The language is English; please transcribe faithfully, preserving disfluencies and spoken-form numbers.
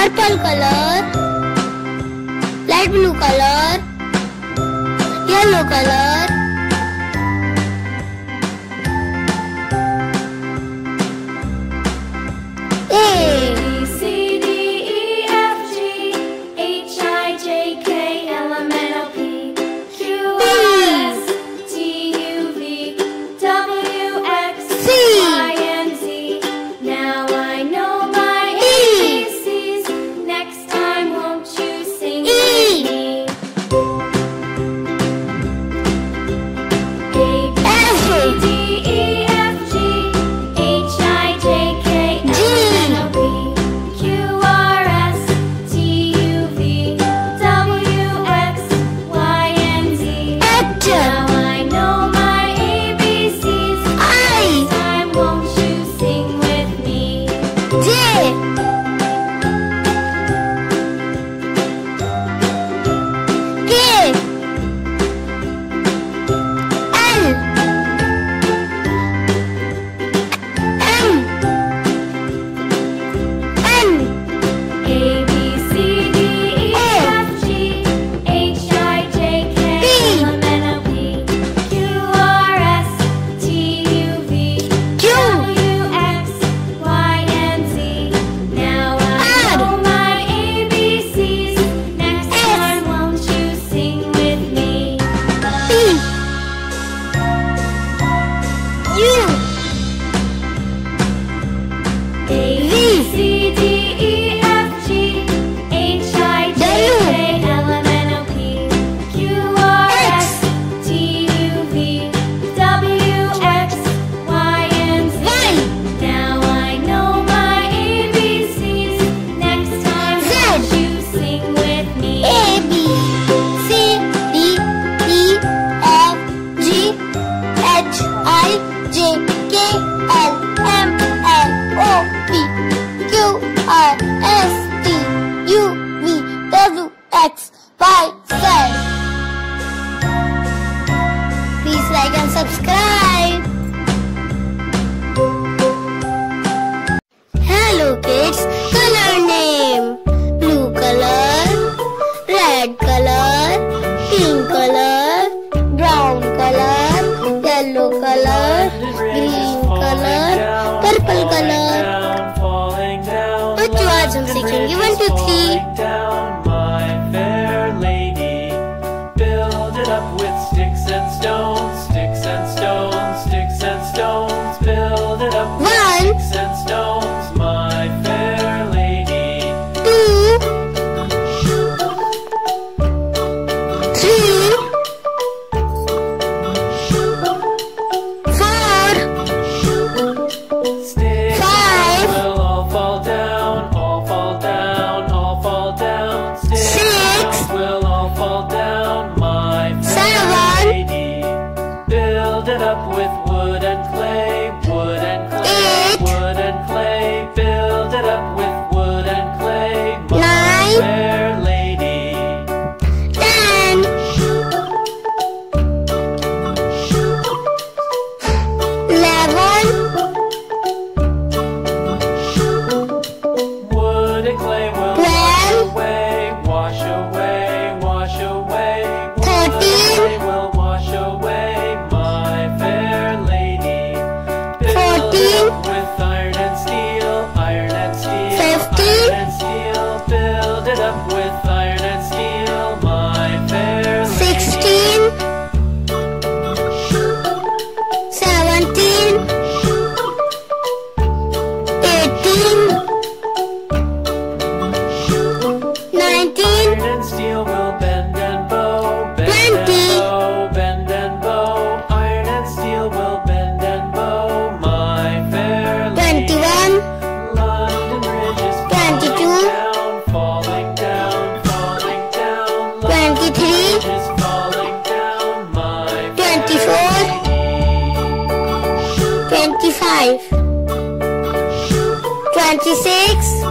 purple color, light blue color, yellow color, A. B, C, D, E, F, G, H, I, J, K, L, M, N, O, P, Q, R, S, T, U, V, W, X, Y, and Z. Now I know my A B Cs. Next time won't you sing with me? A, B, C, D, E, F, G, H, I, J, K, L, M, N, O, P, Q, R, S, T, U, V, W, X, Y, and Z. Now I know my A B Cs. Next time won't you sing with me? J. K. L. M. N. A, B, C, D, E, F, G, H, I, J, K, L, M, N, O, P, Q, R, S, T, U, V, Q. W, X, Y, and Z. Now I R. know my A B Cs. Next S. time won't you sing with me? P. U. A, B, C, D, E, F, G, H, I, J, K, L, M, N, O, P, Q, R, S, T, U, V, W, X, Y, and Z. Y. Now I know my A B Cs. Next time Z. won't you sing with me? A, B, C, D, E, F, G, H, I, J, K, L, M, N, O, P, Q, R, S, T, U, V, W, X, Y, Z. Please like and subscribe. Hello kids, color name. Blue color, red color, pink color, brown color, yellow color, green color, purple color. Which words I'm singing? One, two, three. Down, my fair lady, build it up with sticks and stones, sticks and stones, sticks and stones, build it up with One. sticks and stones, my fair lady. Two, three, four, Sticks Five. will all fall down, all fall down, all fall down. Sticks Six. will all fall down, my fair Seven. lady. Build it up with wood and clay, wood and clay, Eight. wood and clay. Build it up with wood and clay, my Nine. fair lady. ten, eleven, Wood and clay will Twelve. wash away, wash away, wash away. Wood and Thirteen. clay will wash away, my fair lady. Build Fourteen. it up with iron and steel, iron and steel, Fifteen. iron and steel. Build it up with iron and steel, my fair lady. sixteen, seventeen, eighteen, nineteen, Iron and steel will bend and bow, bend Twenty. and bow, bend and bow. Iron and steel will bend and bow, my fair lady. twenty-one, London Bridge is Twenty-two. falling down, falling down, falling down. London twenty-three, Bridge is falling down, my fair twenty-four, lady. twenty-five, twenty-six,